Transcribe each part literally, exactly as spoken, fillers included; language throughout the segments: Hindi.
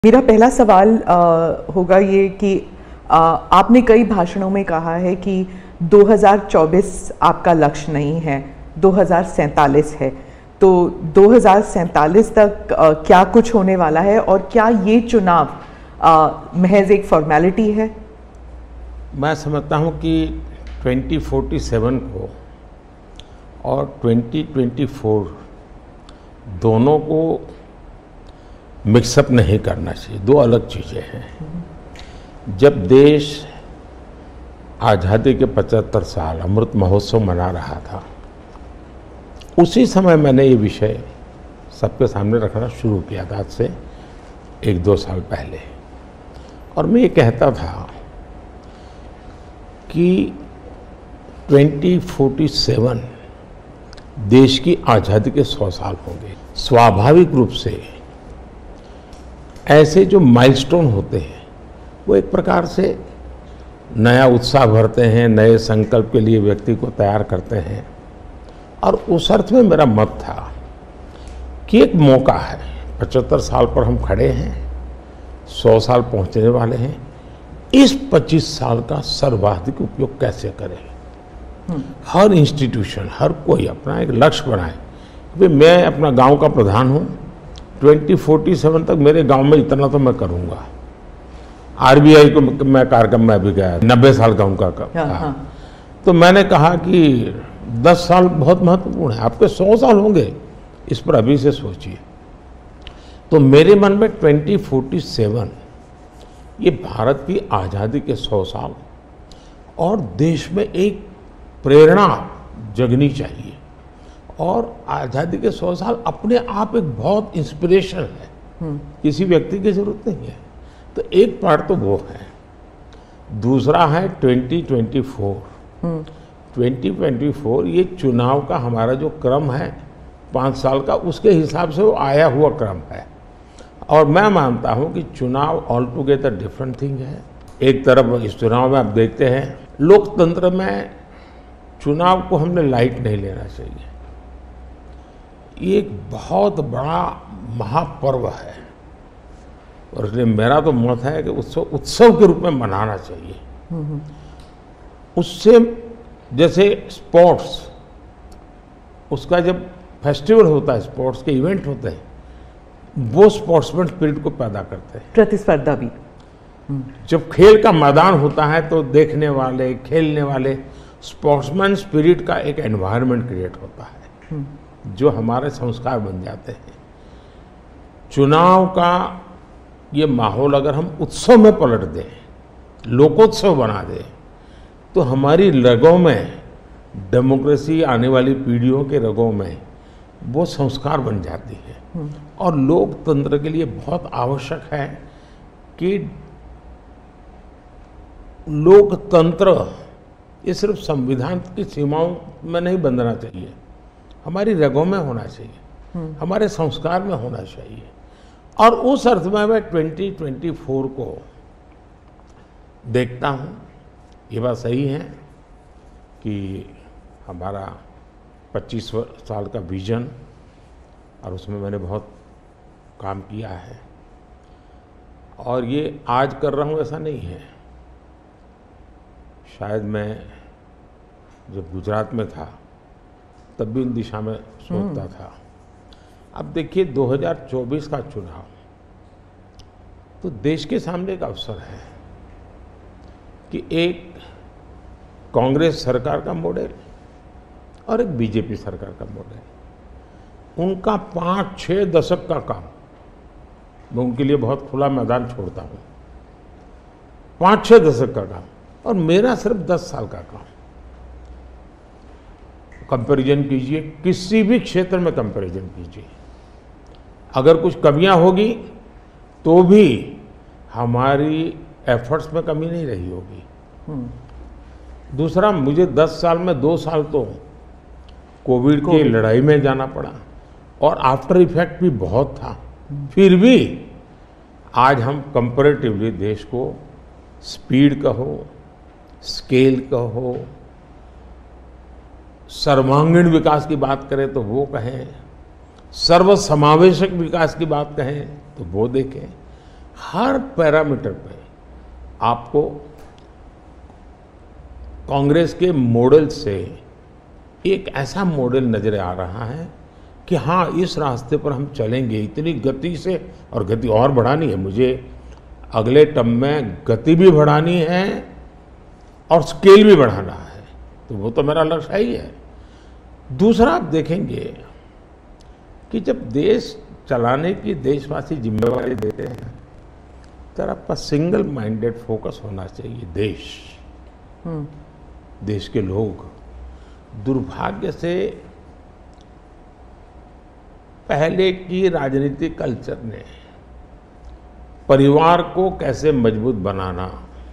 मेरा पहला सवाल आ, होगा ये कि आ, आपने कई भाषणों में कहा है कि दो हज़ार चौबीस आपका लक्ष्य नहीं है, दो हज़ार सैंतालीस है। तो दो हज़ार सैंतालीस तक आ, क्या कुछ होने वाला है और क्या ये चुनाव आ, महज एक फॉर्मेलिटी है? मैं समझता हूँ कि ट्वेंटी फोर्टी सेवन को और ट्वेंटी ट्वेंटी फोर दोनों को मिक्सअप नहीं करना चाहिए, दो अलग चीज़ें हैं। जब देश आज़ादी के पचहत्तर साल अमृत महोत्सव मना रहा था, उसी समय मैंने ये विषय सबके सामने रखना शुरू किया था, आज से एक दो साल पहले। और मैं ये कहता था कि ट्वेंटी फोर्टी सेवन देश की आज़ादी के सौ साल होंगे। स्वाभाविक रूप से ऐसे जो माइलस्टोन होते हैं वो एक प्रकार से नया उत्साह भरते हैं, नए संकल्प के लिए व्यक्ति को तैयार करते हैं। और उस अर्थ में मेरा मत था कि एक मौका है, पचहत्तर साल पर हम खड़े हैं, सौ साल पहुंचने वाले हैं, इस पच्चीस साल का सर्वाधिक उपयोग कैसे करें। हर इंस्टीट्यूशन, हर कोई अपना एक लक्ष्य बनाए कि मैं अपना गांव का प्रधान हूं, ट्वेंटी फोर्टी सेवन तक मेरे गांव में इतना तो मैं करूंगा। आरबीआई को मैं कार्यक्रम में भी गया, नब्बे साल का उनका कहा। तो मैंने कहा कि दस साल बहुत महत्वपूर्ण है, आपके सौ साल होंगे, इस पर अभी से सोचिए। तो मेरे मन में ट्वेंटी फोर्टी सेवन ये भारत की आज़ादी के सौ साल और देश में एक प्रेरणा जगनी चाहिए। और आज़ादी के सौ साल अपने आप एक बहुत इंस्पिरेशन है, किसी व्यक्ति की जरूरत नहीं है। तो एक पार्ट तो वो है, दूसरा है twenty twenty four. Twenty twenty four ये चुनाव का हमारा जो क्रम है पाँच साल का, उसके हिसाब से वो आया हुआ क्रम है। और मैं मानता हूँ कि चुनाव ऑल टुगेदर डिफरेंट थिंग है। एक तरफ इस चुनाव में आप देखते हैं, लोकतंत्र में चुनाव को हमने लाइट नहीं लेना चाहिए। ये एक बहुत बड़ा महापर्व है और इसलिए मेरा तो मत है कि उत्सव उत्सव के रूप में मनाना चाहिए। उससे जैसे स्पोर्ट्स, उसका जब फेस्टिवल होता है, स्पोर्ट्स के इवेंट होते हैं, वो स्पोर्ट्समैन स्पिरिट को पैदा करते हैं, प्रतिस्पर्धा भी। जब खेल का मैदान होता है तो देखने वाले, खेलने वाले, स्पोर्ट्समैन स्पिरिट का एक एनवायरनमेंट क्रिएट होता है जो हमारे संस्कार बन जाते हैं। चुनाव का ये माहौल अगर हम उत्सव में पलट दें, लोकोत्सव बना दें, तो हमारी रगों में, डेमोक्रेसी आने वाली पीढ़ियों के रगों में वो संस्कार बन जाती है। और लोकतंत्र के लिए बहुत आवश्यक है कि लोकतंत्र ये सिर्फ संविधान की सीमाओं में नहीं बंधना चाहिए, हमारी रगों में होना चाहिए, हमारे संस्कार में होना चाहिए। और उस अर्थ में मैं ट्वेंटी ट्वेंटी फोर को देखता हूँ। ये बात सही है कि हमारा पच्चीस साल का विजन, और उसमें मैंने बहुत काम किया है। और ये आज कर रहा हूँ ऐसा नहीं है, शायद मैं जब गुजरात में था तब भी इन दिशा में सोचता था। अब देखिए दो हज़ार चौबीस का चुनाव तो देश के सामने एक अवसर है कि एक कांग्रेस सरकार का मॉडल और एक बीजेपी सरकार का मॉडल, उनका पाँच छः दशक का काम, मैं उनके लिए बहुत खुला मैदान छोड़ता हूँ, पाँच छः दशक का काम, और मेरा सिर्फ दस साल का काम। कंपैरिजन कीजिए, किसी भी क्षेत्र में कंपैरिजन कीजिए, अगर कुछ कमियां होगी तो भी हमारी एफर्ट्स में कमी नहीं रही होगी। दूसरा, मुझे दस साल में दो साल तो कोविड की लड़ाई में जाना पड़ा और आफ्टर इफेक्ट भी बहुत था। फिर भी आज हम कंपैरेटिवली देश को स्पीड कहो, स्केल कहो, सर्वांगीण विकास की बात करें तो वो कहें, सर्वसमावेशक विकास की बात कहें तो वो देखें, हर पैरामीटर पे आपको कांग्रेस के मॉडल से एक ऐसा मॉडल नजर आ रहा है कि हाँ, इस रास्ते पर हम चलेंगे इतनी गति से, और गति और बढ़ानी है मुझे। अगले टर्म में गति भी बढ़ानी है और स्केल भी बढ़ाना है, तो वो तो मेरा लक्ष्य ही है। दूसरा, आप देखेंगे कि जब देश चलाने की देशवासी जिम्मेवारी देते हैं तो आपका सिंगल माइंडेड फोकस होना चाहिए। देश देश के लोग, दुर्भाग्य से पहले की राजनीतिक कल्चर ने परिवार को कैसे मजबूत बनाना,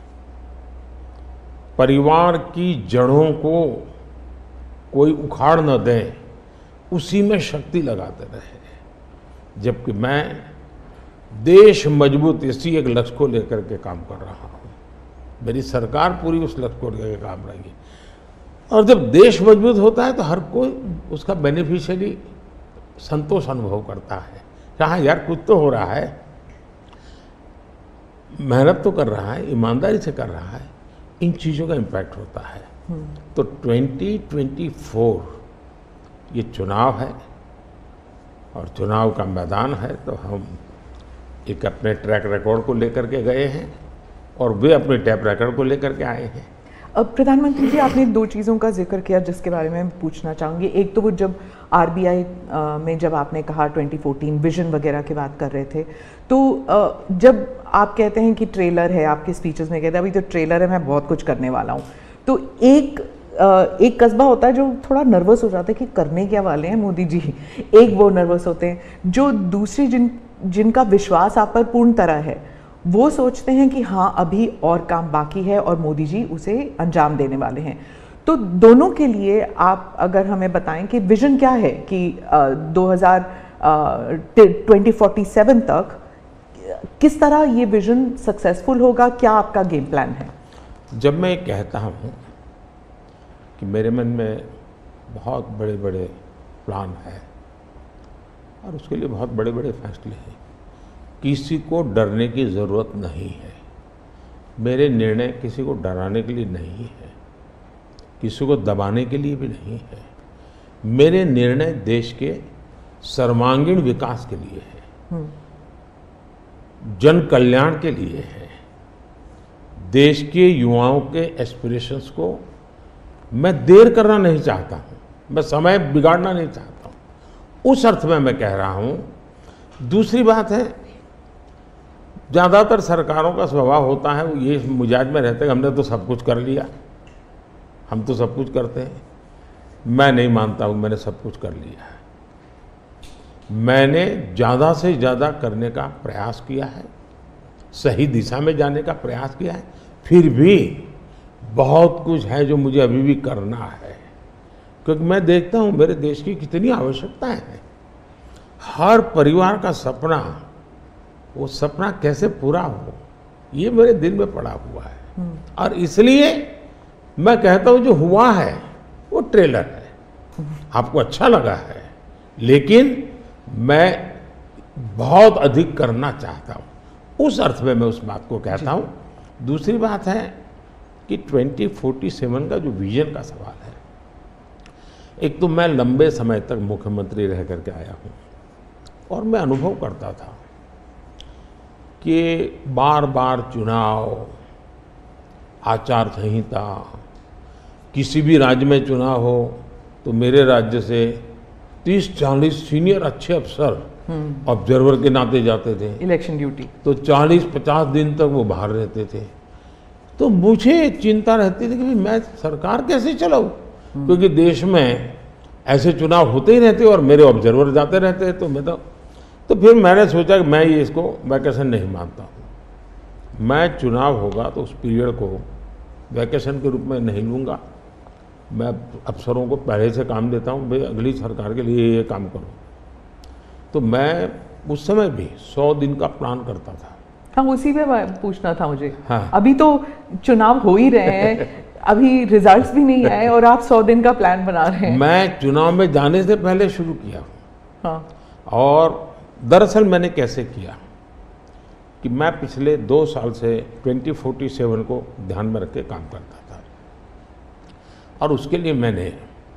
परिवार की जड़ों को कोई उखाड़ न दे, उसी में शक्ति लगाते रहे। जबकि मैं देश मजबूत इसी एक लक्ष्य को लेकर के काम कर रहा हूं। मेरी सरकार पूरी उस लक्ष्य को लेकर काम रहेगी। और जब देश मजबूत होता है तो हर कोई उसका बेनिफिशियरी संतोष अनुभव करता है। हाँ यार, कुछ तो हो रहा है, मेहनत तो कर रहा है, ईमानदारी से कर रहा है, इन चीज़ों का इम्पैक्ट होता है। तो ट्वेंटी ट्वेंटी फोर ये चुनाव है और चुनाव का मैदान है, तो हम एक अपने ट्रैक रिकॉर्ड को लेकर के गए हैं और वे अपने ट्रैक रिकॉर्ड को लेकर के आए हैं। अब प्रधानमंत्री जी, आपने दो चीज़ों का जिक्र किया जिसके बारे में पूछना चाहूँगी। एक तो वो जब आरबीआई में जब आपने कहा ट्वेंटी फोर्टीन विजन वगैरह की बात कर रहे थे, तो जब आप कहते हैं कि ट्रेलर है, आपके स्पीचेस में कहते हैं अभी तो ट्रेलर है, मैं बहुत कुछ करने वाला हूँ, तो एक एक कस्बा होता है जो थोड़ा नर्वस हो जाता है कि करने क्या वाले हैं मोदी जी। एक वो नर्वस होते हैं, जो दूसरी जिन जिनका विश्वास आप पर पूर्ण तरह है, वो सोचते हैं कि हाँ अभी और काम बाकी है और मोदी जी उसे अंजाम देने वाले हैं। तो दोनों के लिए आप अगर हमें बताएं कि विजन क्या है कि दो हज़ार ट्वेंटी फोर्टी सेवन तक किस तरह ये विजन सक्सेसफुल होगा, क्या आपका गेम प्लान है? जब मैं कहता हूँ कि मेरे मन में बहुत बड़े बड़े प्लान हैं और उसके लिए बहुत बड़े बड़े फैसले हैं, किसी को डरने की ज़रूरत नहीं है। मेरे निर्णय किसी को डराने के लिए नहीं है, किसी को दबाने के लिए भी नहीं है। मेरे निर्णय देश के सर्वांगीण विकास के लिए है, जन कल्याण के लिए है। देश के युवाओं के एस्पिरेशंस को मैं देर करना नहीं चाहता हूँ, मैं समय बिगाड़ना नहीं चाहता हूँ, उस अर्थ में मैं कह रहा हूँ। दूसरी बात है, ज़्यादातर सरकारों का स्वभाव होता है वो ये मिजाज में रहते हैं हमने तो सब कुछ कर लिया, हम तो सब कुछ करते हैं। मैं नहीं मानता हूँ मैंने सब कुछ कर लिया है। मैंने ज़्यादा से ज़्यादा करने का प्रयास किया है, सही दिशा में जाने का प्रयास किया है। फिर भी बहुत कुछ है जो मुझे अभी भी करना है, क्योंकि मैं देखता हूँ मेरे देश की कितनी आवश्यकताएं हैं। हर परिवार का सपना, वो सपना कैसे पूरा हो, ये मेरे दिल में पड़ा हुआ है। और इसलिए मैं कहता हूँ जो हुआ है वो ट्रेलर है, आपको अच्छा लगा है, लेकिन मैं बहुत अधिक करना चाहता हूँ, उस अर्थ में मैं उस बात को कहता हूँ। दूसरी बात है कि ट्वेंटी फोर्टी सेवन का जो विजन का सवाल है, एक तो मैं लंबे समय तक मुख्यमंत्री रह करके आया हूँ और मैं अनुभव करता था कि बार बार चुनाव, आचार संहिता, किसी भी राज्य में चुनाव हो तो मेरे राज्य से तीस चालीस सीनियर अच्छे अफसर ऑब्जर्वर के नाते जाते थे इलेक्शन ड्यूटी, तो चालीस पचास दिन तक वो बाहर रहते थे। तो मुझे चिंता रहती थी कि मैं सरकार कैसे चलाऊं, क्योंकि देश में ऐसे चुनाव होते ही रहते और मेरे ऑब्जर्वर जाते रहते। तो मैं तो तो फिर मैंने सोचा कि मैं ये इसको वैकेशन नहीं मानता हूँ। मैं चुनाव होगा तो उस पीरियड को वैकेशन के रूप में नहीं लूँगा। मैं अफसरों को पहले से काम देता हूँ, भाई अगली सरकार के लिए ये काम करो। तो मैं उस समय भी सौ दिन का प्लान करता था। हाँ, उसी पे पूछना था मुझे। हाँ। अभी तो चुनाव हो ही रहे हैं, अभी रिजल्ट्स भी नहीं आए और आप सौ दिन का प्लान बना रहे हैं। मैं चुनाव में जाने से पहले शुरू किया। हाँ। और दरअसल मैंने कैसे किया कि मैं पिछले दो साल से ट्वेंटी फोर्टी सेवन को ध्यान में रख के काम करता था, और उसके लिए मैंने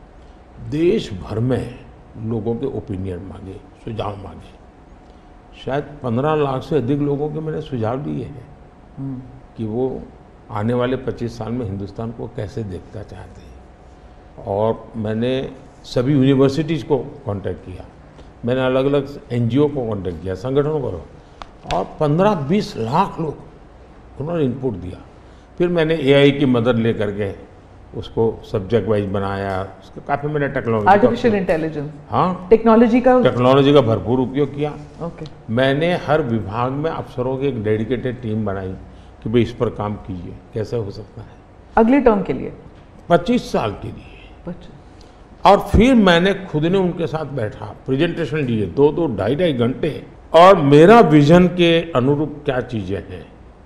देश भर में लोगों के ओपिनियन मांगे, सुझाव मांगे। शायद पंद्रह लाख से अधिक लोगों के मैंने सुझाव दिए हैं कि वो आने वाले पच्चीस साल में हिंदुस्तान को कैसे देखना चाहते हैं। और मैंने सभी यूनिवर्सिटीज़ को कांटेक्ट किया, मैंने अलग अलग एनजीओ को कांटेक्ट किया, संगठनों को, और पंद्रह बीस लाख लोग उन्होंने इनपुट दिया। फिर मैंने एआई की मदद लेकर के उसको सब्जेक्ट वाइज बनाया, उसका काफ़ी मैंने टेक्नोलॉजी, आर्टिफिशियल इंटेलिजेंस, हाँ, टेक्नोलॉजी का टेक्नोलॉजी का भरपूर उपयोग किया। ओके। मैंने हर विभाग में अफसरों की एक डेडिकेटेड टीम बनाई कि भाई इस पर काम कीजिए, कैसे हो सकता है अगले टर्म के लिए, पच्चीस साल के लिए। अच्छा। और फिर मैंने खुद ने उनके साथ बैठा, प्रेजेंटेशन दिए दो दो ढाई ढाई घंटे, और मेरा विजन के अनुरूप क्या चीज़ें हैं,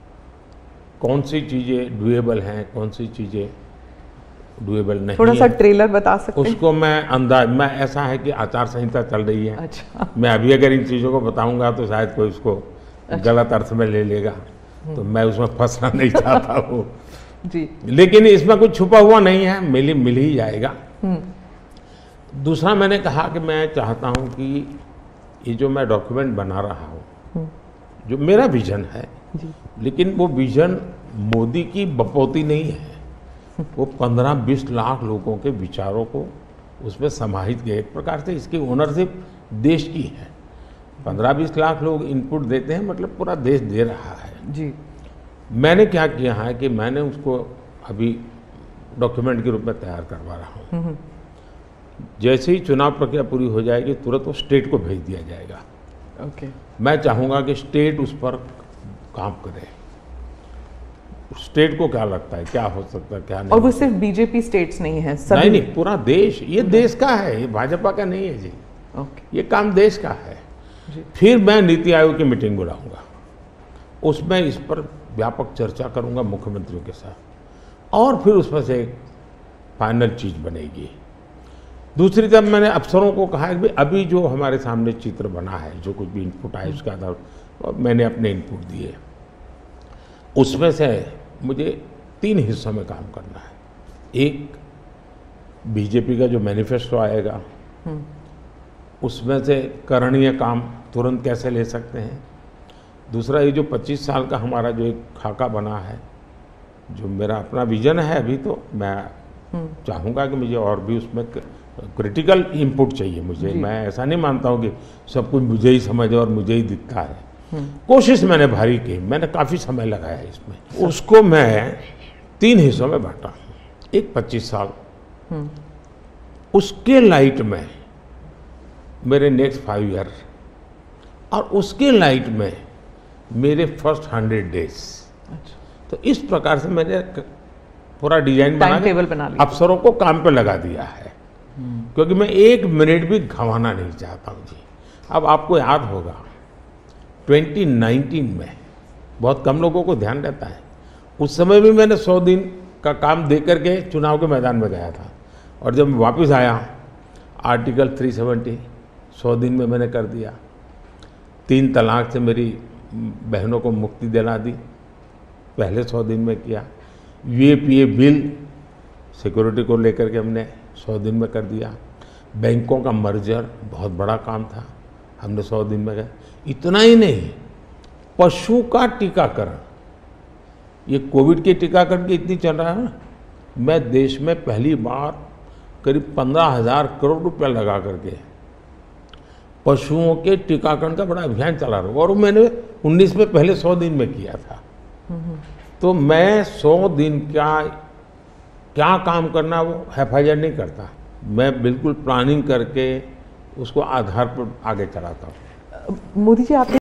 कौन सी चीज़ें डुएबल हैं, कौन सी चीज़ें डुएबल नहीं, थोड़ा सा ट्रेलर बता सकते हैं? उसको मैं अंदाज, मैं ऐसा है कि आचार संहिता चल रही है। अच्छा। मैं अभी अगर इन चीज़ों को बताऊंगा तो शायद कोई उसको अच्छा। गलत अर्थ में ले लेगा, तो मैं उसमें फंसना नहीं चाहता हूँ जी। लेकिन इसमें कुछ छुपा हुआ नहीं है, मिल मिल ही जाएगा। दूसरा मैंने कहा कि मैं चाहता हूँ कि ये जो मैं डॉक्यूमेंट बना रहा हूँ, जो मेरा विजन है जी। लेकिन वो विजन मोदी की बपौती नहीं है, वो पंद्रह बीस लाख लोगों के विचारों को उसमें समाहित किया। एक प्रकार से इसकी ओनरशिप देश की है। पंद्रह बीस लाख लोग इनपुट देते हैं, मतलब पूरा देश दे रहा है जी। मैंने क्या किया है कि मैंने उसको अभी डॉक्यूमेंट के रूप में तैयार करवा रहा हूँ। जैसे ही चुनाव प्रक्रिया पूरी हो जाएगी तुरंत वो स्टेट को भेज दिया जाएगा। ओके। मैं चाहूँगा कि स्टेट उस पर काम करे, स्टेट को क्या लगता है, क्या हो सकता है, क्या नहीं। और वो सिर्फ बीजेपी स्टेट्स नहीं है, सभी नहीं नहीं, पूरा देश, ये देश का है, ये भाजपा का नहीं है जी। ओके। ये काम देश का है जी। फिर मैं नीति आयोग की मीटिंग बुलाऊंगा, उसमें इस पर व्यापक चर्चा करूंगा मुख्यमंत्रियों के साथ, और फिर उसमें से एक फाइनल चीज बनेगी। दूसरी तरफ मैंने अफसरों को कहा कि अभी जो हमारे सामने चित्र बना है, जो कुछ भी इनपुट आए उसके आधार पर मैंने अपने इनपुट दिए, उसमें से मुझे तीन हिस्सों में काम करना है। एक, बीजेपी का जो मैनिफेस्टो आएगा उसमें से करणीय काम तुरंत कैसे ले सकते हैं। दूसरा, ये जो पच्चीस साल का हमारा जो एक खाका बना है, जो मेरा अपना विजन है, अभी तो मैं चाहूँगा कि मुझे और भी उसमें क्रिटिकल इनपुट चाहिए मुझे। मैं ऐसा नहीं मानता हूँ कि सब कुछ मुझे ही समझ और मुझे ही दिखता है। कोशिश मैंने भारी की, मैंने काफ़ी समय लगाया इसमें। उसको मैं तीन हिस्सों में बांटा। एक पच्चीस साल, उसके लाइट में मेरे नेक्स्ट फाइव ईयर, और उसके लाइट में मेरे फर्स्ट हंड्रेड डेज। अच्छा। तो इस प्रकार से मैंने पूरा डिजाइन बना टेबल बना लिया, अफसरों को काम पे लगा दिया है, क्योंकि मैं एक मिनट भी गंवाना नहीं चाहता हूँ जी। अब आपको याद होगा ट्वेंटी नाइनटीन में बहुत कम लोगों को ध्यान रहता है, उस समय भी मैंने सौ दिन का काम दे करके चुनाव के मैदान में गया था, और जब वापस आया आर्टिकल तीन सौ सत्तर सौ दिन में मैंने कर दिया। तीन तलाक से मेरी बहनों को मुक्ति दिला दी, पहले सौ दिन में किया। यूएपीए बिल सिक्योरिटी को लेकर के हमने सौ दिन में कर दिया। बैंकों का मर्जर बहुत बड़ा काम था, हमने सौ दिन में किया। इतना ही नहीं, पशु का टीकाकरण, ये कोविड के टीकाकरण की इतनी चल रहा है ना, मैं देश में पहली बार करीब पंद्रह हजार करोड़ रुपया लगा करके पशुओं के टीकाकरण का बड़ा अभियान चला रहा हूँ, और मैंने उन्नीस में पहले सौ दिन में किया था। तो मैं सौ दिन का क्या काम करना वो हैफाजत नहीं करता, मैं बिल्कुल प्लानिंग करके उसको आधार पर आगे चलाता हूँ। मोदी जी, आपने